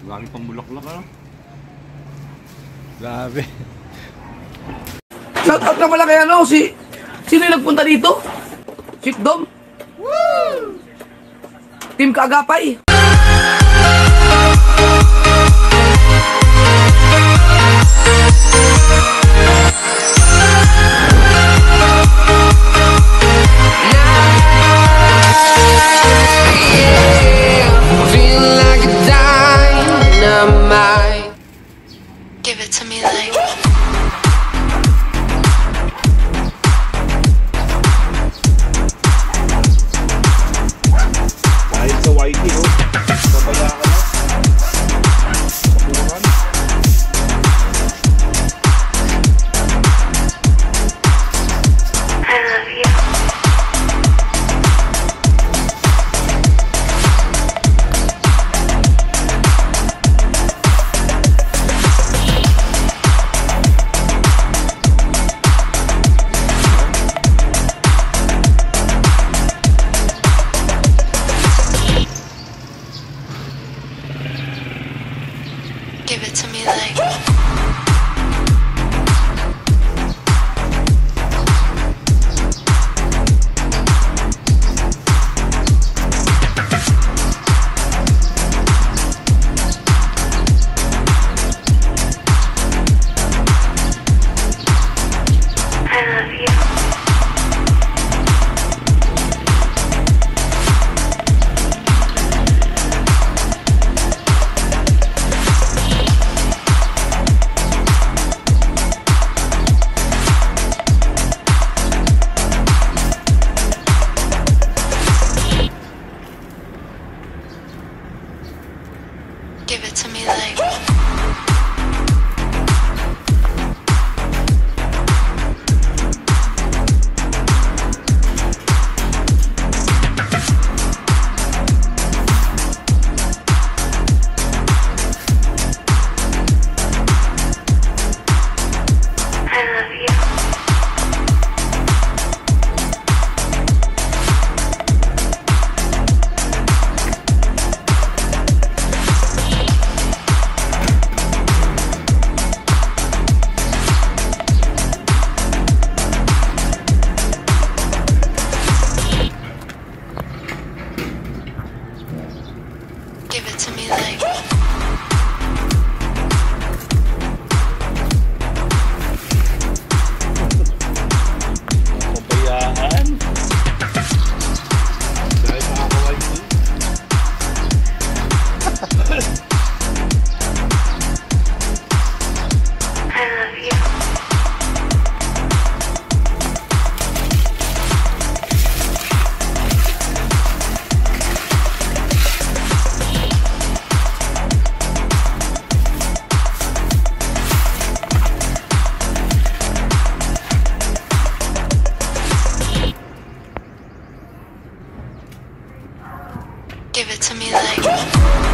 Lagi pang bulaklak ano? Grabe. Shout out na pala kay ano, sino yung nagpunta dito? Chefdom? Woo! Team KAAGAPAY. Give it to me like Dahil sa YT oh, babaya ka na. Kapuran. I love you. Give it to me like I love you. Give it to me like I love you. Give it to me like Pabayaan. Dahil nakaka-YT. I love you. Give it to me like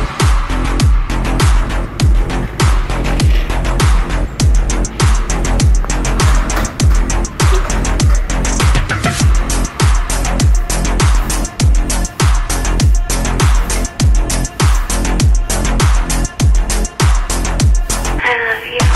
I love you.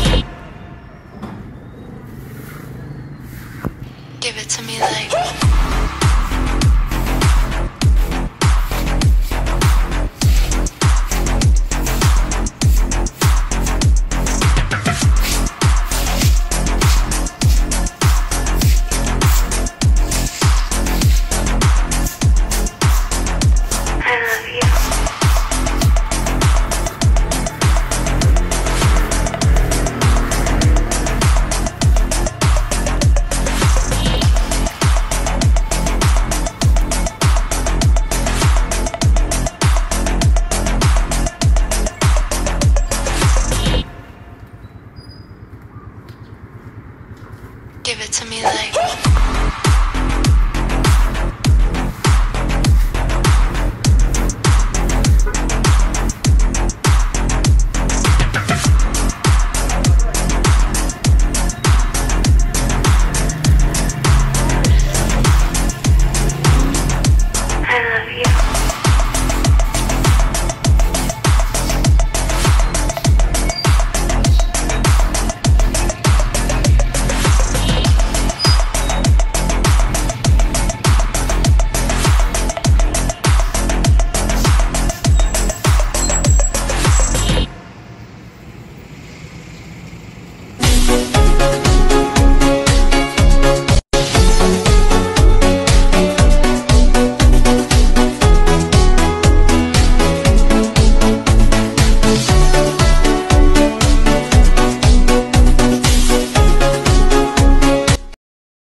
Give it to me like